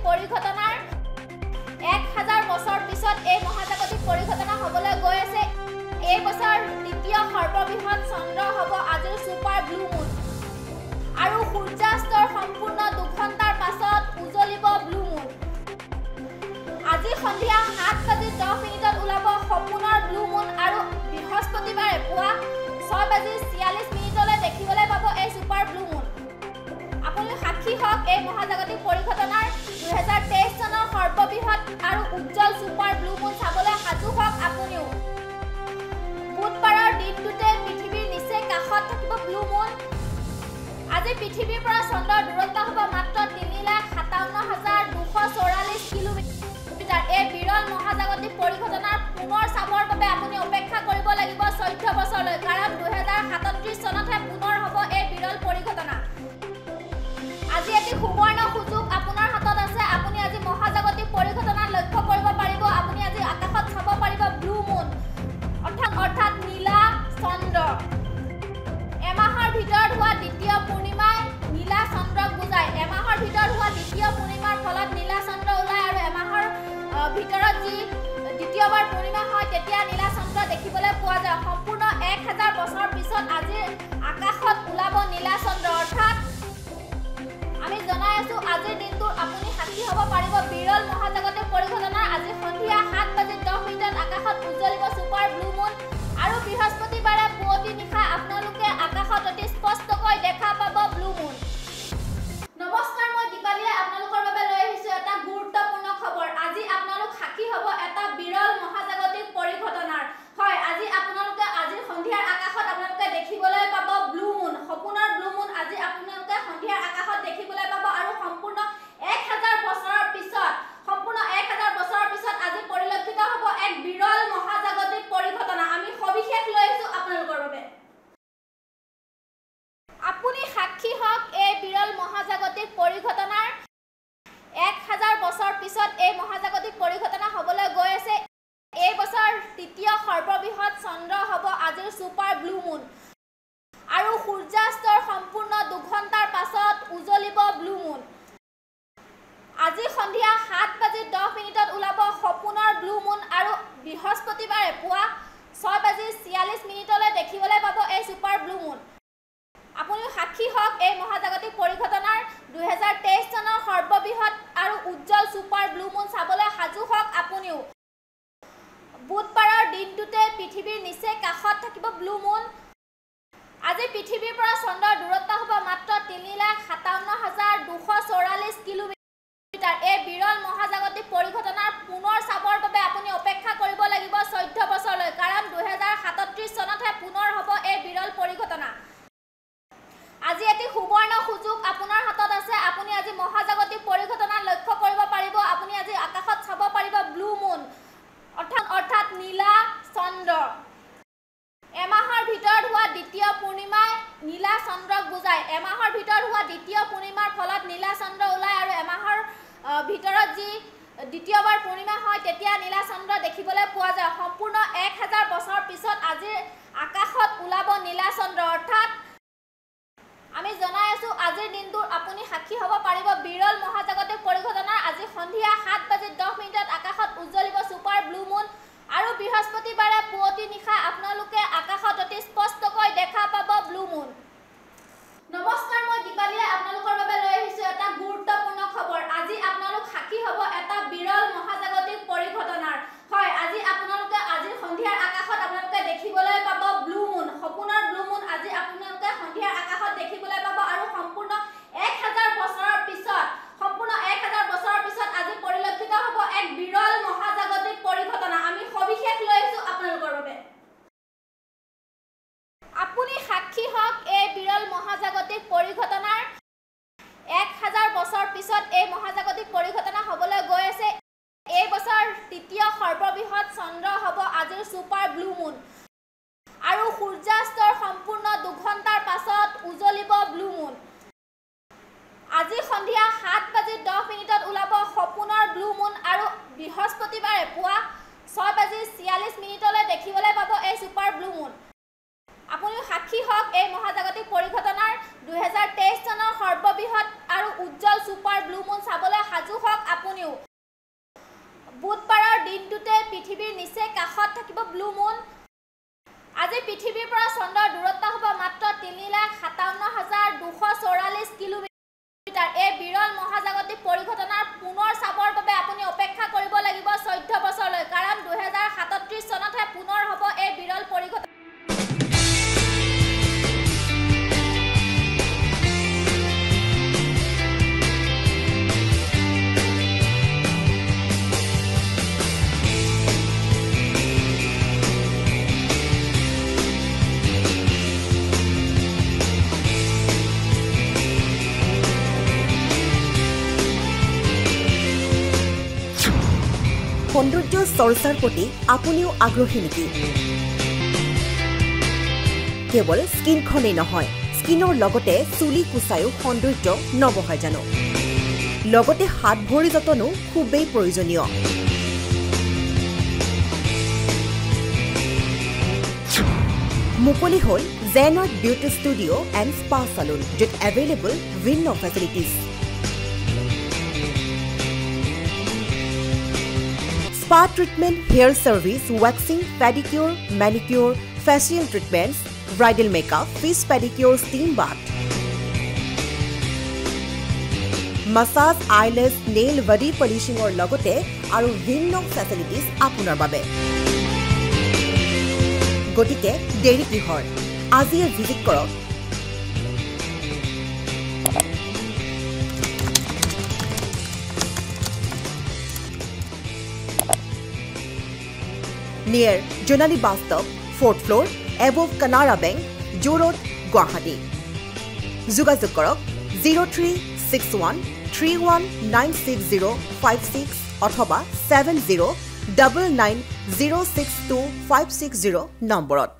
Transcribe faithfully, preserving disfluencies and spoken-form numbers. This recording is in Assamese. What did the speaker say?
পৰিঘটনাৰ এক হাজাৰ বছৰ পিছত এই মহাজাগতিক পৰিঘটনা হ'বলৈ গৈ আছে। এই বছৰ দ্বিতীয় সৰ্ববৃহৎ চন্দ্ৰ হ'ব আজিৰ ছুপাৰ ব্লু মুন। আৰু সূৰ্যাস্তৰ সম্পূৰ্ণ দুঘণ্টাৰ পাছত উজলিব ব্লু মুন। আজি সন্ধিয়া সাত বাজি দহ মিনিটত ওলাব সপোনৰ ব্লু মুন আৰু বৃহস্পতিবাৰে পুৱা ছয় বাজি ছিয়াল্লিছ মিনিটলৈ দেখিবলৈ পাব এই ছুপাৰ ব্লু মুন। আপুনি সাক্ষী হওক এই মহাজাগতিক পৰিঘটনাৰ দুহেজাৰ তেইছ চনৰ সৰ্ববৃহৎ আৰু উজ্জ্বল ছুপাৰ ব্লু মুন চাবলৈ সাজু হওক আপুনিও। বুধবাৰৰ দিনটোতে পৃথিৱীৰ নিচেই কাষত থাকিব ব্লু মুন। আজি পৃথিৱীৰ পৰা চন্দ্ৰৰ দূৰত্ব হ'ব মাত্ৰ তিনি লাখ সাতাৱন্ন হাজাৰ দুশ চৌৰাল্লিছ কিলোমিটাৰ। এই বিৰল মহাজাগতিক পৰিঘটনাৰ পুনৰ চাবৰ বাবে আপুনি অপেক্ষা কৰিব লাগিব চৈধ্য বছৰলৈ, কাৰণ দুহেজাৰ সাতত্ৰিছ চনতহে পুনৰ হ'ব এই বিৰল পৰিঘটনা। আজি এটি সুবৰ্ণ সুযোগ আপোনাৰ হাতত আছে। আপুনি আজি মহাজাগতিক পৰিঘটনা লক্ষ্য কৰিব পাৰিব। আপুনি আজি আকাশত চাব পাৰিব ব্লু মুন, অৰ্থাৎ অৰ্থাৎ নীলা চন্দ্ৰ। এমাহৰ ভিতৰত হোৱা দ্বিতীয় পূৰ্ণিমাই নীলা চন্দ্ৰক বুজায়। এমাহৰ ভিতৰত হোৱা দ্বিতীয় পূৰ্ণিমাৰ ফলত নীলা চন্দ্ৰ ওলায় আৰু এমাহৰ ভিতৰত যি দ্বিতীয়বাৰ পূৰ্ণিমা হয় তেতিয়া নীলা চন্দ্ৰ দেখিবলৈ পোৱা যায়। সম্পূৰ্ণ এক হাজাৰ বছৰ পিছত আজিৰ আকাশত ওলাব নীলা চন্দ্ৰ, অৰ্থাৎ আমি জনাই আছো আজিৰ দিনটোৰ আপুনি সাক্ষী হ'ব পাৰিব বিৰল মহাজাগতিক পৰিঘটনাৰ। আজি সন্ধিয়া সাত বাজি দহ মিনিটত আকাশত উজ্বলিব ছুপাৰ ব্লু মুন আৰু বৃহস্পতিবাৰে পুৱতি নিশা আপোনালোকে আকাশত অতি স্পষ্টকৈ দেখা পাব ব্লু মুন। নমস্কাৰ, মই দীপালীয়ে আপোনালোকৰ বাবে লৈ আহিছো এটা গুৰুত্বপূৰ্ণ খবৰ। আজি আপোনালোক সাক্ষী হ'ব এটা বিৰল মহাজাগতিক পৰিঘটনাৰ। হয়, আজি আপোনালোকে আজিৰ সন্ধিয়াৰ আকাশত আপোনালোকে দেখিবলৈ পাব ব্লু মুন, সপোনৰ ব্লু মুন। আজি আপোনালোকে সন্ধিয়াৰ আকাশত দেখিবলৈ পাব আৰু সম্পূৰ্ণ এক হাজাৰ বছৰৰ পিছত সম্পূৰ্ণ এক হাজাৰ বছৰৰ পিছত আজি পৰিলক্ষিত হ'ব এক বিৰল মহাজাগতিক পৰিঘটনা। আমি সবিশেষ লৈ আহিছো আপোনালোকৰ বাবে। আপুনি সাক্ষী হওক এই বিৰল মহাজাগতিক পৰিঘটনাৰ। এক হাজাৰ বছৰ পিছত এই মহাজাগতিক পৰিঘটনা হ'বলৈ গৈ আছে। এই বছৰ তৃতীয় সৰ্ববৃহৎ চন্দ্ৰ হ'ব আজিৰ ছুপাৰ ব্লু মুন আৰু সূৰ্যাস্তৰ সম্পূৰ্ণ দুঘণ্টাৰ পাছত উজলিব ব্লু মুন। আজি সন্ধিয়া সাত বাজি দহ মিনিটত ওলাব সপোনৰ ব্লু মুন আৰু বৃহস্পতিবাৰে পুৱা ছয় বাজি ছিয়াল্লিছ মিনিটলৈ দেখিবলৈ পাব এই ছুপাৰ ব্লু মুন। আপুনি সাক্ষী হওক এই মহাজাগতিক পৰিঘটনাৰ দুহেজাৰ তেইছ চনৰ সৰ্ববৃহৎ আৰু উজ্জ্বল ছুপাৰ ব্লু মুন চাবলৈ সাজু হওক আপুনিও। বুধবাৰৰ দিনটোতে পৃথিৱীৰ নিচেই কাষত থাকিব ব্লু মুন। আজি পৃথিৱীৰ পৰা চন্দ্ৰৰ দূৰত্ব হ'ব মাত্ৰ তিনি লাখ সাতাৱন্ন হাজাৰ দুশ চৌৰাল্লিছ কিলোমিটাৰ। এই বিৰল মহাজাগতিক পৰিঘটনাৰ পুনৰ চাবৰ বাবে আপুনি অপেক্ষা কৰিব লাগিব চৈধ্য বছৰলৈ, কাৰণ দুহেজাৰ সাতত্ৰিছ চনতহে পুনৰ হ'ব এই বিৰল পৰিঘটনা। আজি এটি সুবৰ্ণ সুযোগ আপোনাৰ হাতত আছে। আপুনি আজি মহাজাগতিক পৰিঘটনা লক্ষ্য কৰিব পাৰিব। আপুনি আজি আকাশত চাব পাৰিব ব্লু মুন, অৰ্থাৎ অৰ্থাৎ নীলা চন্দ্ৰ। এমাহৰ ভিতৰত হোৱা দ্বিতীয় পূৰ্ণিমাই নীলা চন্দ্ৰক বুজায়। এমাহৰ ভিতৰত হোৱা দ্বিতীয় পূৰ্ণিমাৰ ফলত নীলা চন্দ্ৰ ওলায় আৰু এমাহৰ ভিতৰত যি দ্বিতীয়বাৰ পূৰ্ণিমা হয় তেতিয়া নীলা চন্দ্ৰ দেখিবলৈ পোৱা যায়। সম্পূৰ্ণ এক হাজাৰ বছৰ পিছত আজিৰ আকাশত ওলাব নীলা চন্দ্ৰ, অৰ্থাৎ আমি জনাই আছো আজিৰ দিনটোৰ আপুনি সাক্ষী হ'ব পাৰিব বিৰল মহাজাগতিক পৰিঘটনাৰ। আজি সন্ধিয়া সাত বাজি দহ মিনিটত আকাশত উজ্বলিব ছুপাৰ ব্লু মুন আৰু বৃহস্পতিবাৰে পুৱতি নিশা আপোনালোকে আকাশত অতি স্পষ্টকৈ দেখা পাব ব্লু মুন। নমস্কাৰ, মই দীপালীয়ে আপোনালোকৰ বাবে লৈ আহিছো এটা গুৰুত্বপূৰ্ণ খবৰ। আজি আপোনালোক সাক্ষী হ'ব এটা বিৰল মহাজাগতিক পৰিঘটনাৰ। হয়, আজি আপোনালোকে আজিৰ সন্ধিয়াৰ আকাশত আপোনালোকে দেখিবলৈ পাব ব্লু মুন, সপোনৰ ব্লু মুন। আজি আপোনালোকে সন্ধিয়াৰ আকাশত দেখিবলৈ পাব আৰু সম্পূৰ্ণ এক হাজাৰ বছৰৰ পিছত সম্পূৰ্ণ এক হাজাৰ বছৰৰ পিছত আজি পৰিলক্ষিত হ'ব এক বিৰল মহাজাগতিক পৰিঘটনা। আমি সবিশেষ লৈ আহিছো আপোনালোকৰ বাবে। আপুনি সাক্ষী হওক এই বিৰল মহাজাগতিক পৰিঘটনাৰ। এক হাজাৰ বছৰ পিছত এই মহাজাগতিক পৰিঘটনা হ'বলৈ গৈ আছে। এই বছৰ তৃতীয় সৰ্ববৃহৎ চন্দ্ৰ হ'ব আজিৰ ছুপাৰ ব্লু মুন আৰু সূৰ্যাস্তৰ সম্পূৰ্ণ দুঘণ্টাৰ পাছত উজলিব ব্লু মুন। আজি সন্ধিয়া সাত বাজি দহ মিনিটত ওলাব সপোনৰ ব্লু মুন আৰু বৃহস্পতিবাৰে পুৱা ছয় বাজি ছিয়াল্লিছ মিনিটলৈ দেখিবলৈ পাব এই ছুপাৰ ব্লু মুন। আপুনি সাক্ষী হওক এই মহাজাগতিক পৰিঘটনাৰ দুহেজাৰ তেইছ চনৰ সৰ্ববৃহৎ আৰু উজ্জ্বল ছুপাৰ ব্লু মুন চাবলৈ সাজু হওক। পৃথিৱীৰ নিচে কাষত থাকিব ব্লু মুন আজি পৃথিৱীৰ পৰা চন্দ্ৰৰ দূৰত্ব হ'ব মাত্ৰ তিনি লাখ সাতাৱন্ন হাজাৰ দুশ চৌৰাল্লিছ কিলোমিটাৰ এই বিৰল মহাজাগতিক পৰিঘটনাৰ পুনৰ চাবৰ বাবে আপুনি অপেক্ষা কৰিব লাগিব চৈধ্য বছৰলৈ কাৰণ দুই হাজাৰ সাতত্ৰিছ চনতহে পুনৰ হ'ব এই বিৰল পৰিঘটনা সৌন্দৰ্য চৰ্চাৰ প্ৰতি আপুনিও আগ্ৰহী নেকি কেৱল স্কিনখনেই নহয় স্কিনৰ লগতে চুলি কুচায়ো সৌন্দৰ্য নবহায় জানো লগতে হাত ভৰি যতনো খুবেই প্ৰয়োজনীয় মুকলি হ'ল জেনাৰ্ড beauty studio' and spa salon য'ত এভেইলেবল ভিন্ন facilities Spa treatment, hair service, waxing, pedicure, manicure, facial treatments, bridal makeup, fish pedicure, steam bath. Massage, eyelash, nail, body polishing or logote aru vinno facilities apunar babe. Gotike deri kihor. Aji visit korok. Near Jonali Bus Stop, fourth floor, above Kanara Bank, Joo Road, Guwahati. Jogajog korok zero three six one three one nine six zero five six অথবা seven zero nine nine zero six two five six zero নম্বৰত